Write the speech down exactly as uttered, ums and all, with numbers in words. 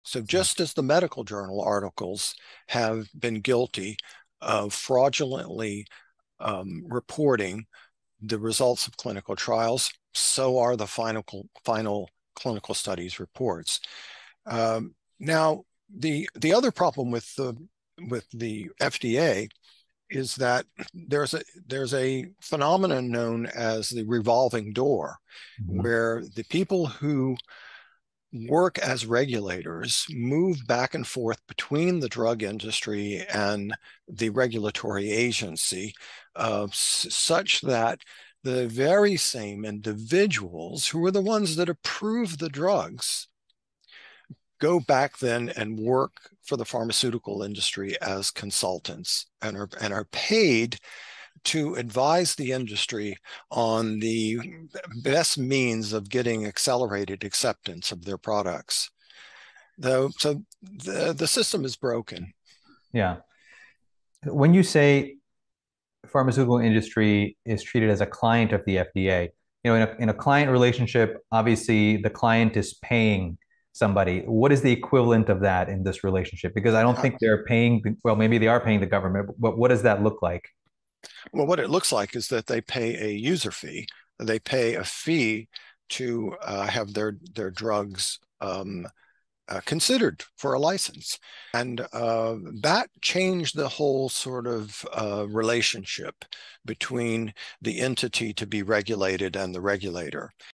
So just as the medical journal articles have been guilty of fraudulently um, reporting the results of clinical trials, so are the final, final clinical studies reports. Um, now, the the other problem with the with the F D A is that there's a there's a phenomenon known as the revolving door, Mhm. where the people who work as regulators move back and forth between the drug industry and the regulatory agency, uh, such that the very same individuals who are the ones that approve the drugs go back then and work for the pharmaceutical industry as consultants and are, and are paid to advise the industry on the best means of getting accelerated acceptance of their products. Though, so the, the system is broken. Yeah. When you say pharmaceutical industry is treated as a client of the F D A, you know, in a, in a client relationship, obviously the client is paying somebody. What is the equivalent of that in this relationship? Because I don't Uh, think they're paying, well, maybe they are paying the government, but what does that look like? well, what it looks like is that they pay a user fee. They pay a fee to uh, have their their drugs um, uh, considered for a license. And uh, that changed the whole sort of uh, relationship between the entity to be regulated and the regulator.